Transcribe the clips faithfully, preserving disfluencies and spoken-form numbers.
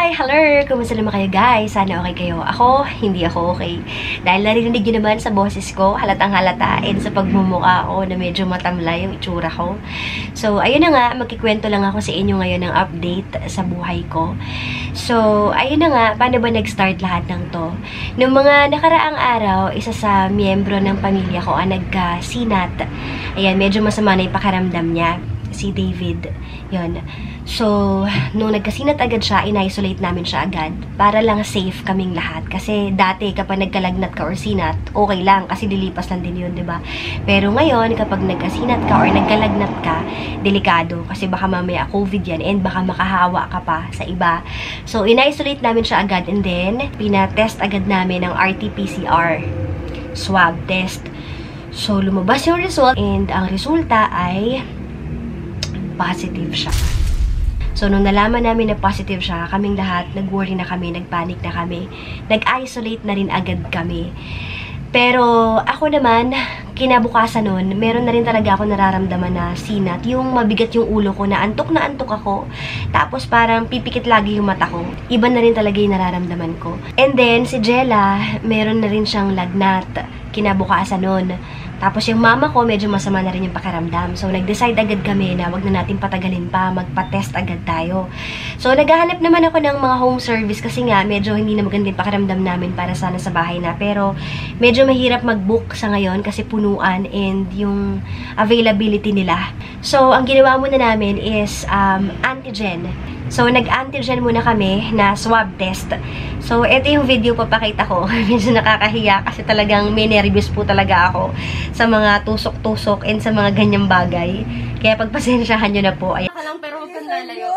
Hi! Hello! Kumusta naman kayo guys? Sana okay kayo. Ako, hindi ako okay. Dahil narinig nyo naman sa boses ko, halatang halata, and sa pagmumukha ko na medyo matamla yung itsura ko. So, ayun na nga, magkikwento lang ako sa inyo ngayon ng update sa buhay ko. So, ayun na nga, paano ba nag-start lahat ng to? Noong mga nakaraang araw, isa sa miyembro ng pamilya ko ang nagka-sinat. Ayan, medyo masama na yung pakiramdam niya. Si David. Yun. So, nung nagkasinat agad siya, in-isolate namin siya agad para lang safe kaming lahat. Kasi dati, kapag nagkalagnat ka or sinat, okay lang kasi lilipas lang din yun, diba? Pero ngayon, kapag nagkasinat ka or nagkalagnat ka, delikado kasi baka mamaya COVID yan and baka makahawa ka pa sa iba. So, in-isolate namin siya agad and then, pinatest agad namin ng R T P C R swab test. So, lumabas yung result and ang resulta ay positive siya. So, nung nalaman namin na positive siya, kaming lahat, nag-worry na kami, nag-panic na kami, nag-isolate na rin agad kami. Pero, ako naman, kinabukasan nun, meron na rin talaga ako nararamdaman na sinat. Yung mabigat yung ulo ko, na antok na antok ako. Tapos, parang pipikit lagi yung mata ko. Iba na rin talaga yung nararamdaman ko. And then, si Jella, meron na rin siyang lagnat. Kinabukasan nun. Tapos yung mama ko, medyo masama na rin yung pakiramdam. So, nag-decide agad kami na wag na natin patagalin pa, magpa-test agad tayo. So, naghahanap naman ako ng mga home service kasi nga, medyo hindi na magandang pakiramdam namin para sana sa bahay na. Pero, medyo mahirap mag-book sa ngayon kasi punuan and yung availability nila. So, ang ginawa muna namin is um, antigen. So, nag-antigen muna kami na swab test. So, ito yung video papakita ko. Medyo nakakahiya kasi talagang may nervous po talaga ako sa mga tusok-tusok and sa mga ganyang bagay. Kaya pagpasensyahan nyo na po. Ayan. Lang pero huwag kang lalayo.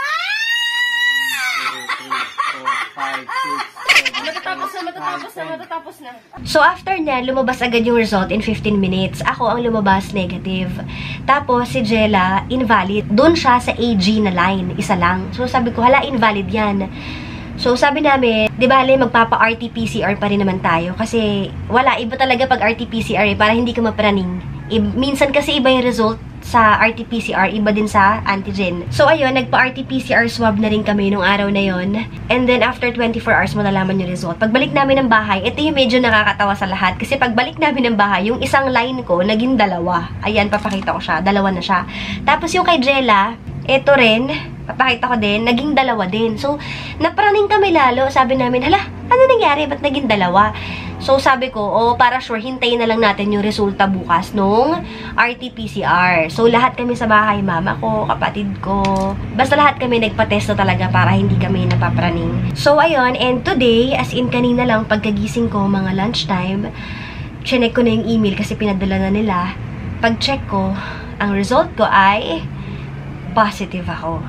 Matatapos na, matatapos na, matatapos na. So, after na, lumabas agad yung result in fifteen minutes. Ako ang lumabas negative. Tapos, si Jella, invalid. Doon siya sa A G na line. Isa lang. So, sabi ko, hala, invalid yan. So, sabi namin, di ba, magpapa-R T P C R pa rin naman tayo. Kasi, wala, iba talaga pag R T P C R eh, para hindi ka mapraning. I minsan kasi iba yung result sa R T P C R, iba din sa antigen. So, ayun, nagpa-R T P C R swab na rin kami nung araw na yon. And then, after twenty-four hours, malalaman yung result. Pagbalik namin ng bahay, ito yung medyo nakakatawa sa lahat. Kasi pagbalik namin ng bahay, yung isang line ko, naging dalawa. Ayan, papakita ko siya. Dalawa na siya. Tapos, yung kay Jella, ito rin, papakita ko din, naging dalawa din. So, napraning kami lalo. Sabi namin, hala, ano nangyari? Ba't naging dalawa? So, sabi ko, oh, para sure, hintayin na lang natin yung resulta bukas nung R T P C R. So, lahat kami sa bahay, mama ko, kapatid ko, basta lahat kami nagpa-test na talaga para hindi kami napapraning. So, ayun, and today, as in kanina lang, pagkagising ko, mga lunchtime, chinek ko na yung email kasi pinadala na nila. Pag-check ko, ang result ko ay positive ako.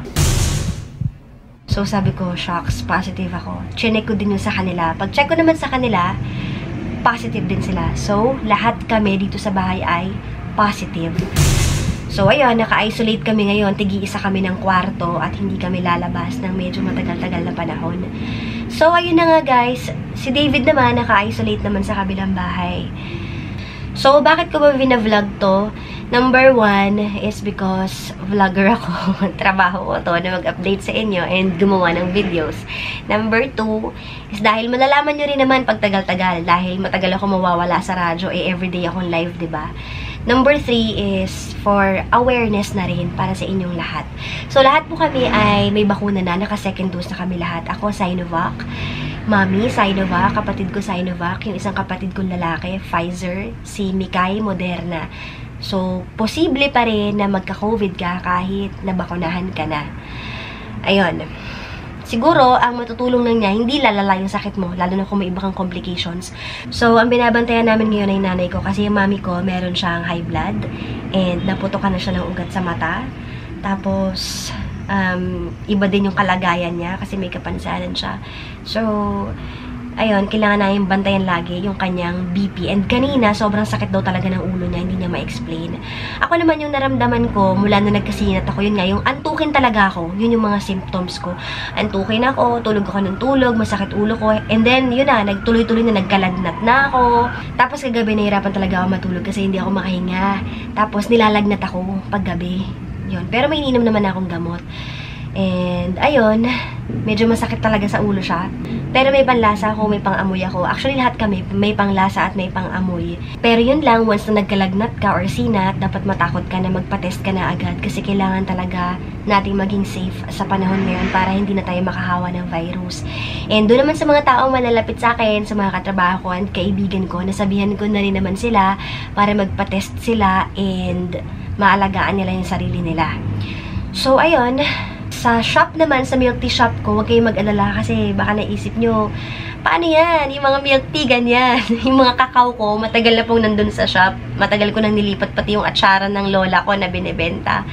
So, sabi ko, shocks, positive ako. Chinek ko din yun sa kanila. Pag-check ko naman sa kanila, positive din sila. So, lahat kami dito sa bahay ay positive. So, ayun, naka-isolate kami ngayon. Tigi-isa kami ng kwarto at hindi kami lalabas ng medyo matagal-tagal na panahon. So, ayun na nga guys. Si David naman, naka-isolate naman sa kabilang bahay. So, bakit ko ba vina-vlog to? Number one is because vlogger ako. Trabaho ko to na mag-update sa inyo and gumawa ng videos. Number two is dahil malalaman nyo rin naman pag tagal-tagal. Dahil matagal ako mawawala sa radyo, eh everyday akong live, diba? Number three is for awareness na rin para sa inyong lahat. So, lahat po kami ay may bakuna na. Naka-second dose na kami lahat. Ako, Sinovac. Mami, Sinovac. Kapatid ko, Sinovac. Yung isang kapatid kong lalaki, Pfizer. Si Mikay, Moderna. So, posible pa rin na magka-COVID ka kahit nabakunahan ka na. Ayun. Siguro, ang matutulong lang niya, hindi lalala yung sakit mo, lalo na kung may iba kang complications. So, ang binabantayan namin ngayon ay nanay ko kasi yung mami ko, meron siyang high blood and naputokan na siya ng ugat sa mata. Tapos, um, iba din yung kalagayan niya kasi may kapansanan siya. So, ayun, kailangan na yung bantayan lagi yung kanyang B P. And kanina, sobrang sakit daw talaga ng ulo niya, hindi niya ma-explain. Ako naman yung naramdaman ko, mula na nagkasinat ako, yun nga, yung antukin talaga ako. Yun yung mga symptoms ko. Antukin ako, tulog ako ng tulog, masakit ulo ko. And then, yun na, nagtuloy-tuloy na nagkalagnat na ako. Tapos kagabi, nahirapan talaga ako matulog kasi hindi ako makahinga. Tapos nilalagnat ako paggabi. Yun. Pero may ininom naman akong gamot. And, ayun, medyo masakit talaga sa ulo siya. Pero may panlasa ako, may pang-amoy ako. Actually, lahat kami may panglasa at may pang-amoy. Pero yun lang, once na nagkalagnat ka or sinat, dapat matakot ka na magpa-test ka na agad. Kasi kailangan talaga nating maging safe sa panahon ngayon para hindi na tayo makahawa ng virus. And doon naman sa mga taong malalapit sa akin, sa mga katrabaho ko at kaibigan ko, nasabihan ko na rin naman sila para magpa-test sila and maalagaan nila yung sarili nila. So, ayun. Sa shop naman, sa milk tea shop ko, huwag kayong mag-alala kasi baka naisip nyo, paano yan? Yung mga milk tea, ganyan. Yung mga kakao ko, matagal na pong nandun sa shop. Matagal ko nang nilipat pati yung atsara ng lola ko na binibenta.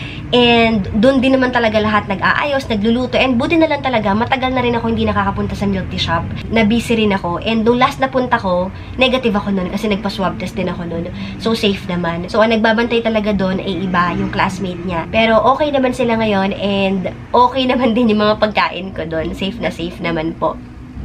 And doon din naman talaga lahat nag-aayos, nagluluto. And buti na lang talaga, matagal na rin ako hindi nakakapunta sa milk tea shop. Na-busy rin ako. And nung last na punta ko, negative ako nun kasi nagpa-swab test din ako nun. So, safe naman. So, ang nagbabantay talaga doon ay iba, yung classmate niya. Pero okay naman sila ngayon and okay naman din yung mga pagkain ko doon. Safe na safe naman po.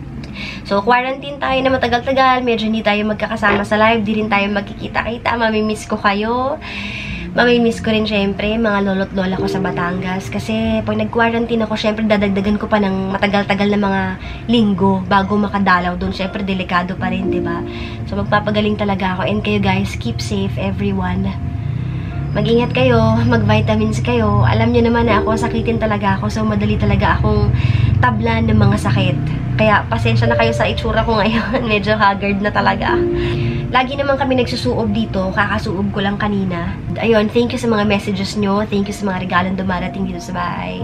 So, quarantine tayo na matagal-tagal. Medyo hindi tayo magkakasama sa live. Di rin tayo magkikita-kita. Mamimiss ko kayo. Mamimiss ko rin syempre mga lolo't lola ko sa Batangas kasi pag nag-quarantine ako, syempre dadagdagan ko pa ng matagal-tagal na mga linggo bago makadalaw doon. Syempre delikado pa rin, 'di ba? So magpapagaling talaga ako and kayo guys, keep safe everyone. Mag-ingat kayo, mag-vitamins kayo. Alam niyo naman na ako sakitin talaga ako, so madali talaga akong tablan ng mga sakit. Kaya pasensya na kayo sa itsura ko ngayon. Medyo haggard na talaga. Lagi naman kami nagsusuob dito. Kakasuob ko lang kanina. Ayun, thank you sa mga messages nyo. Thank you sa mga regalong dumarating dito sa bahay.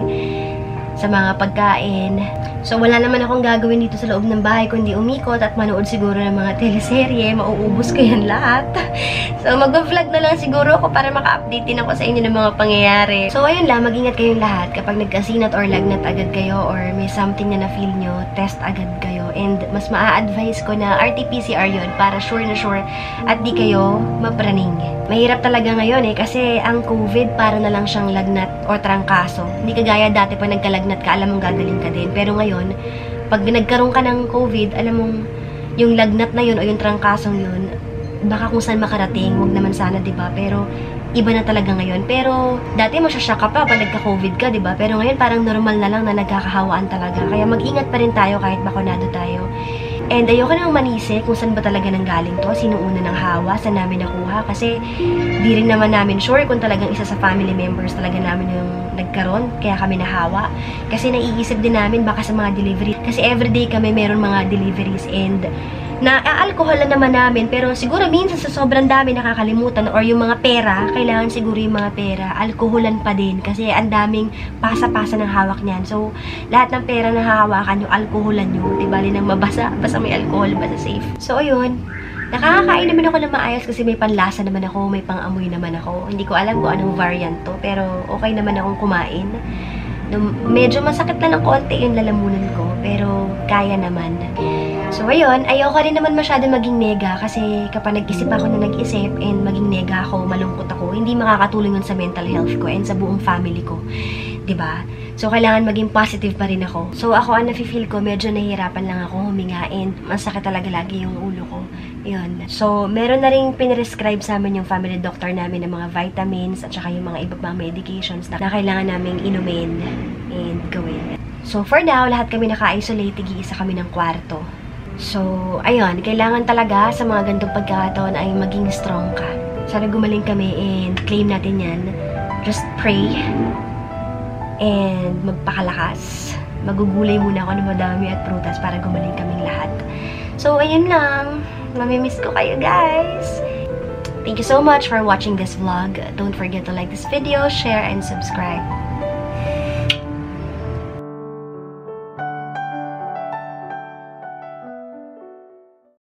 Sa mga pagkain. So, wala naman akong gagawin dito sa loob ng bahay kundi umikot at manood siguro ng mga teleserye. Mauubos ko yan lahat. So, mag-vlog na lang siguro ako para maka-update din ako sa inyo ng mga pangyayari. So, ayun lang. Mag-ingat kayong lahat. Kapag nagkasinat or lagnat agad kayo or may something na na-feel nyo, test agad kayo. And mas maa-advise ko na R T P C R yun para sure na sure at di kayo mapraning. Mahirap talaga ngayon eh kasi ang COVID para na lang siyang lagnat or trangkaso. Hindi kagaya dati pa nagkalagnat ka, alam mong gagaling ka din. Pero ngayon, pag nagkaroon ka ng COVID, alam mong yung lagnat na yun o yung trangkasong yun, baka kung saan makarating, wag naman sana, diba? Pero iba na talaga ngayon. Pero dati masyasya ka pa pag nagka-COVID ka, diba? Pero ngayon parang normal na lang na nagkakahawaan talaga. Kaya mag-ingat pa rin tayo kahit bakunado tayo. And ayoko nang manisi kung saan ba talaga nanggaling to, sino una ng hawa, saan namin nakuha. Kasi di rin naman namin sure kung talagang isa sa family members talaga namin yung nagkaroon, kaya kami nahawa. Kasi naiisip din namin baka sa mga delivery. Kasi everyday kami meron mga deliveries and na-alcohol naman namin, pero siguro minsan sa sobrang dami nakakalimutan or yung mga pera, kailangan siguro yung mga pera, alkoholan pa din kasi ang daming pasa-pasa ng hawak niyan. So, lahat ng pera na hahawakan yung alkoholan nyo, di bali nang mabasa, basta may alcohol, basta safe. So, ayun. Nakakakain naman ako ng maayos kasi may panlasa naman ako, may pang-amoy naman ako. Hindi ko alam kung anong variant to, pero okay naman akong kumain. Medyo masakit na ng konti yung lalamunan ko, pero kaya naman. So, ayun, ayoko rin naman masyado maging nega kasi kapag nag-isip ako na nag-isip and maging nega ako, malungkot ako, hindi makakatulong yun sa mental health ko and sa buong family ko. Diba? So, kailangan maging positive pa rin ako. So, ako ang nafe-feel ko, medyo nahihirapan lang ako huminga and masakit talaga lagi yung ulo ko. Yun. So, meron na rin pinirescribe sa amin yung family doctor namin ng mga vitamins at saka yung mga iba pang medications na kailangan naming inumin and gawin. So, for now, lahat kami naka-isolate, tig-iisa kami ng kwarto. So, ayun, kailangan talaga sa mga gantong pagkakataon ay maging strong ka. Sana gumaling kami and claim natin yan. Just pray and magpakalakas. Magugulay muna ako ng madami at prutas para gumaling kaming lahat. So, ayun lang. Mamimiss ko kayo, guys. Thank you so much for watching this vlog. Don't forget to like this video, share, and subscribe.